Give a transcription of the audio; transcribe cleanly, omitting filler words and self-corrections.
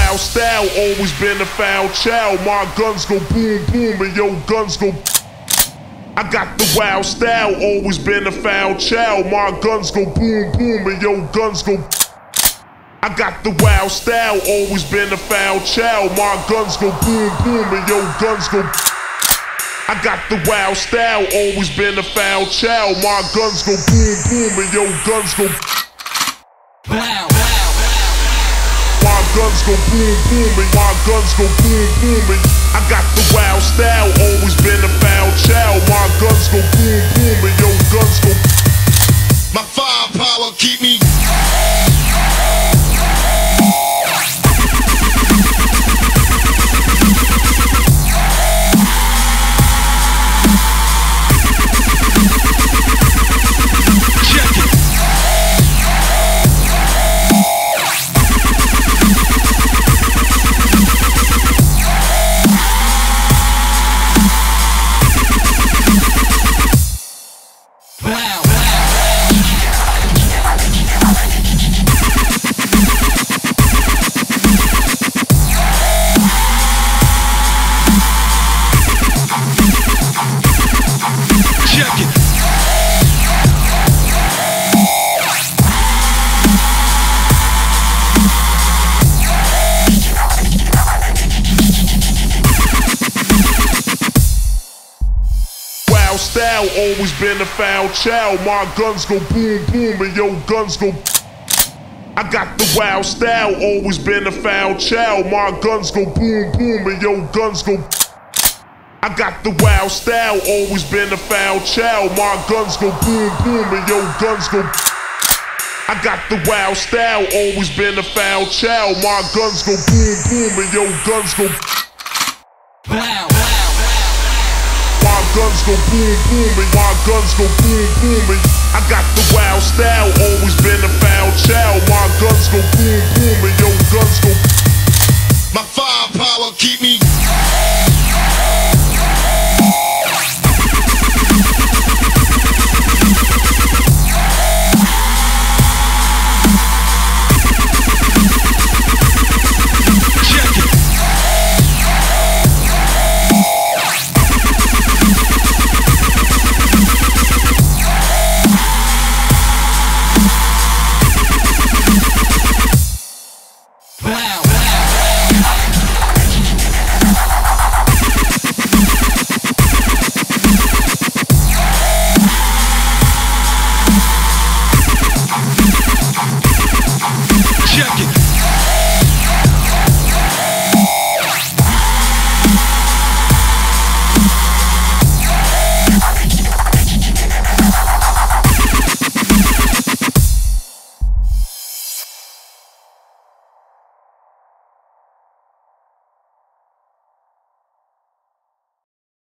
wild style, always been a foul child. My guns go boom boom and your guns go. I got the wild style, always been a foul child. My guns go boom boom and your guns go. I got the wild style, always been a foul child. My guns go boom boom and your guns go. I got the wild style, always been a foul child. My guns go boom boom and your guns go. My guns go boom boom and my guns go boom boom and I got the wild style, always been a foul child. My guns go boom boom and your guns go. My firepower keep me. Style, always been a foul child. My guns go boom boom and your guns go. I got the wild style, always been a foul child. My guns go boom boom and your guns go. I got the wild style, always been a foul child. My guns go boom boom and your guns go. I got the wild style, always been a foul child. My guns go boom boom and your guns go. My guns go boom boom and my guns go boom boom and I got the wild style, always been a foul child. My guns go boom boom and your guns go. My firepower keep me.